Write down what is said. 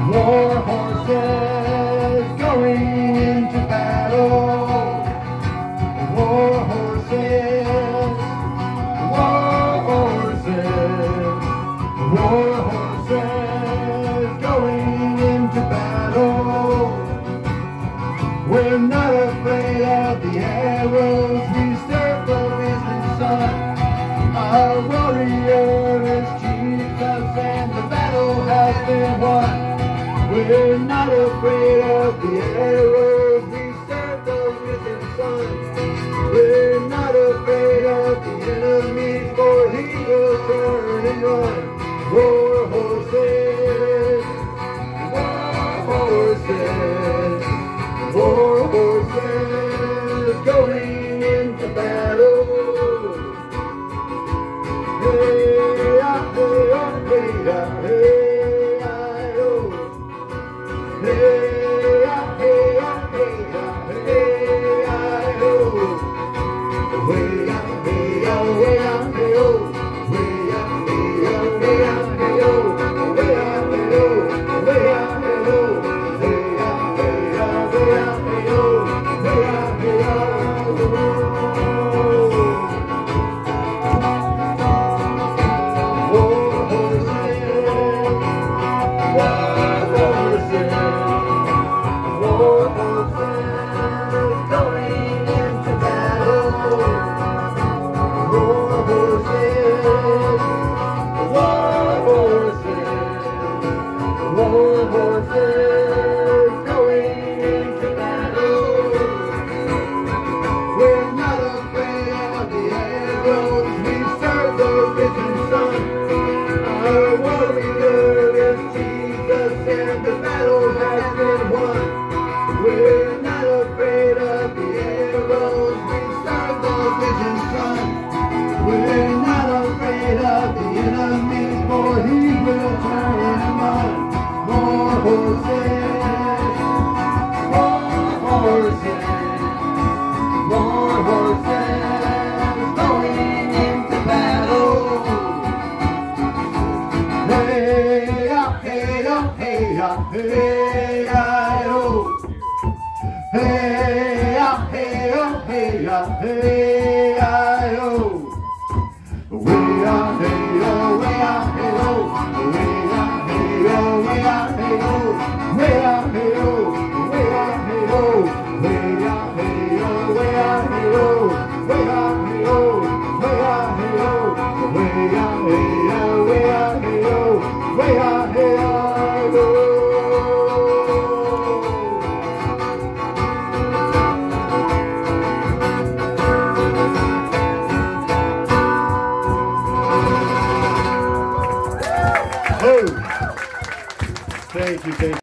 War horses going into battle. War horses, war horses, war horses going into battle. We're not afraid of the arrows, we serve the risen sun. Our warrior is Jesus and the battle has been won. We're not afraid of the arrows, we serve the risen sun. We're not afraid of the enemy, for he will turn and run. War horses, war horses, war horses going into battle. Hey, ah, hey, ah, hey, ah, hey, ah, oh. Hey, ah, hey, ah, hey, ah, hey, ah, oh. Way ah, hey, ah, way ah, hey, oh. Way ah, hey, ah, way ah, hey, oh. Way ah, hey, oh. Way ah, hey, oh. Way ah, hey, ah, way ah, hey, oh. Way ah, hey, ah, oh. War horses going into battle. We're not afraid of the arrows, we serve the risen sun. Our warrior is Jesus and the battle has been won. We're not afraid of the arrows, we serve the risen sun. We're not afraid of the enemy, for he will turn and run. More horses, more horses, more horses going into battle. Hey, ah, hey, ah, hey, ah, hey, ah, oh. Hey, ah, hey, ah, hey, ah, hey, ah, oh. Way ah, hey, oh, way ah, hey, oh. Way ah, hey, oh, way ah, hey, oh. Way ah, hey, oh, way ah, hey, oh. Way ah, hey, oh, way ah, hey, oh. Way ah, hey, oh, way ah, hey, oh. Way ah, hey, oh, way ah, hey, oh. Way ah, hey, oh. Thank you.